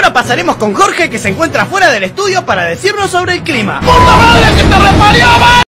ahora pasaremos con Jorge, que se encuentra fuera del estudio para decirnos sobre el clima. ¡Puta madre que te reparió, man!